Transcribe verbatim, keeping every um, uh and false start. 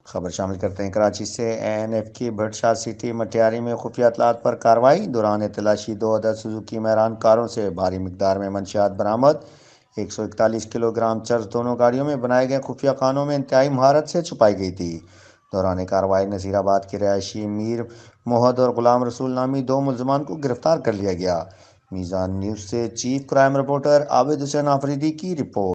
खबर शामिल करते हैं कराची से। एन एफ की भटशाह सिटी मटियारी में खुफिया इतलात पर कार्रवाई। दौरान तलाशी दो अदद सुजुकी मैरान कारों से भारी मिकदार में मंशियात बरामद। एक सौ इकतालीस किलोग्राम चर्स दोनों गाड़ियों में बनाए गए खुफिया खानों में इंतहाई महारत से छुपाई गई थी। दौरान कार्रवाई नज़ीराबाद के रहायशी मीर मोहद और गुलाम रसूल नामी दो मुलजमान को गिरफ्तार कर लिया गया। मीज़ान न्यूज़ से chief crime reporter Abid Hussain Afridi की रिपोर्ट।